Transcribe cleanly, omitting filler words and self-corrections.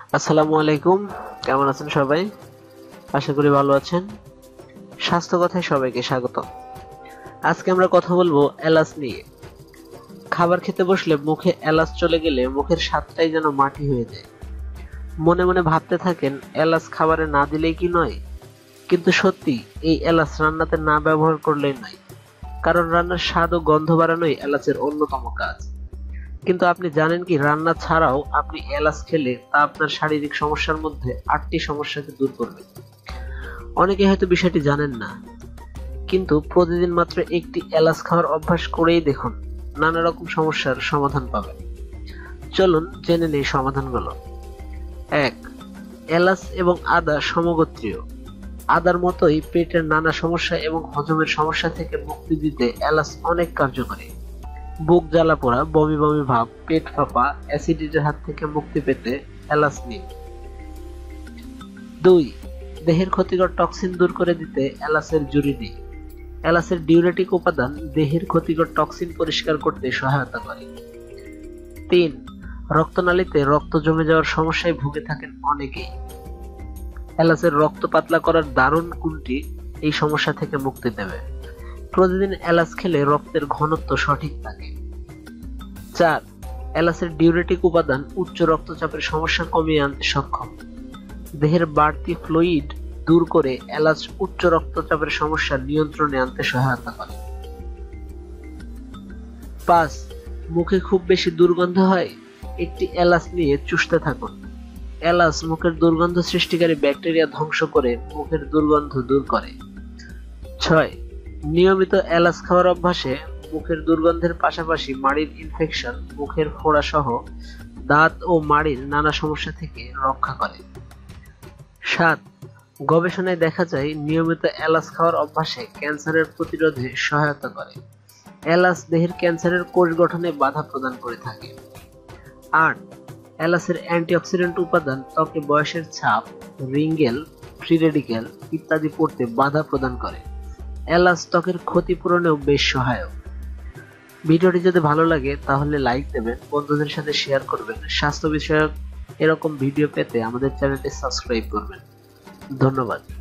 আসসালামু আলাইকুম। কেমন আছেন সবাই? আশা করি ভালো আছেন। স্বাস্থ্য কথায় সবাইকে স্বাগত। আজকে আমরা কথা বলবো এলাচ নিয়ে। খাবার খেতে বসলে মুখে এলাচ চলে গেলে মুখের স্বাদটাই যেন মাটি হয়ে যায়। মনে মনে ভাবতে থাকেন, এলাচ খাবারে না দিলেই কি নয়? কিন্তু সত্যি, এই এলাচ রান্নাতে না ব্যবহার করলেই নয়। কারণ রান্নার স্বাদ ও গন্ধ বাড়ানোই এলাচের অন্যতম কাজ। কিন্তু আপনি জানেন কি, রান্না ছাড়াও আপনি এলাচ খেলে তা আপনার শারীরিক সমস্যার মধ্যে 8টি সমস্যাকে দূর করবে। অনেকে হয়তো বিষয়টি জানেন না, কিন্তু প্রতিদিন মাত্র একটি এলাচ খাওয়ার অভ্যাস করেই দেখুন, নানা রকম সমস্যার সমাধান পাবেন। চলুন জেনে নেই সমাধানগুলো। 1. এলাচ এবং আদা সমগোত্রীয়। আদার মতোই পেটের নানা সমস্যা এবং হজমের সমস্যা থেকে মুক্তি দিতে এলাচ অনেক কার্যকরী। বুক জ্বালা পোড়া, বমি বমি ভাব, পেট ফাঁপা, অ্যাসিডিটির হাত থেকে মুক্তি পেতে এলাচ নিন। 2. দেহের ক্ষতিকর টক্সিন দূর করে দিতে এলাচের জুড়ি নিন। এলাচের ডিউরেটিক উপাদান দেহের ক্ষতিকর টক্সিন পরিষ্কার করতে সহায়তা করে। 3. রক্তনালীতে রক্ত জমে যাওয়ার সমস্যায় ভুগে থাকেন অনেকেই। এলাচের রক্ত পাতলা করার দারুণ গুণটি এই সমস্যা থেকে মুক্তি দেবে। প্রতিদিন এলাচ খেলে রক্তের ঘনত্ব সঠিক থাকে। 4. এলাচের ডিউরেটিক উপাদান উচ্চ রক্তচাপের সমস্যা কমিয়ে আনতে সক্ষম। দেহের বাড়তি ফ্লুইড দূর করে এলাচ উচ্চ রক্তচাপের সমস্যা নিয়ন্ত্রণে আনতে সহায়তা করে। 5. মুখে খুব বেশি দুর্গন্ধ হয়? একটি এলাচ নিয়ে চুষতে থাকুন। এলাচ মুখের দুর্গন্ধ সৃষ্টিকারী ব্যাকটেরিয়া ধ্বংস করে মুখের দুর্গন্ধ দূর করে। 6. নিয়মিত এলাচ খাওয়ার অভ্যাসে মুখের দুর্গন্ধের পাশাপাশি মাড়ির ইনফেকশন, মুখের ফোড়া সহ দাঁত ও মাড়ির নানা সমস্যা থেকে রক্ষা করে। 7. গবেষণায় দেখা যায় নিয়মিত এলাচ খাওয়ার অভ্যাসে ক্যান্সারের প্রতিরোধে সহায়তা করে। এলাচ দেহের ক্যান্সারের কোষ গঠনে বাধা প্রদান করে থাকে। 8. এলাচের অ্যান্টিঅক্সিডেন্ট উপাদান ত্বকে বয়সের ছাপ, রিঙ্গেল, ফ্রি রেডিক্যাল ইত্যাদি পড়তে বাধা প্রদান করে। এলাচ ত্বকের ক্ষতিপূরণেও বেশ সহায়ক। ভিডিওটি যদি ভালো লাগে তাহলে লাইক দেবেন, বন্ধুদের সাথে শেয়ার করবেন। স্বাস্থ্য বিষয়ক এরকম ভিডিও পেতে আমাদের চ্যানেলটি সাবস্ক্রাইব করবেন। ধন্যবাদ।